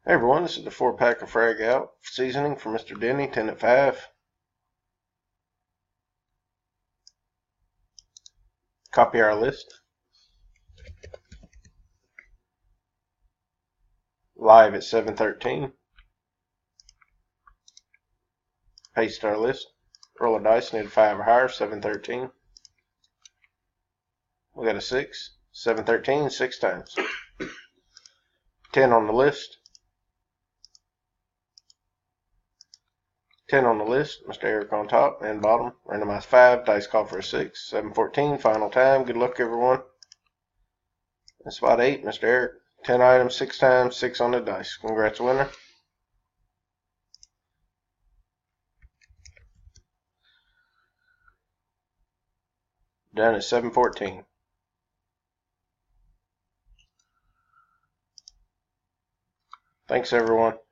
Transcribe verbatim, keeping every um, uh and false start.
Hey everyone, this is the four pack of Frag Out seasoning for Mister Denny, ten at five. Copy our list. Live at seven thirteen. Paste our list. Roll a dice, need a five or higher, seven thirteen. We got a six. seven thirteen, six times. ten on the list. ten on the list. Mister Eric on top and bottom. Randomized five. Dice call for a six. seven fourteen. Final time. Good luck, everyone. And spot eight. Mister Eric. ten items, six times, six on the dice. Congrats, winner. Done at seven fourteen. Thanks, everyone.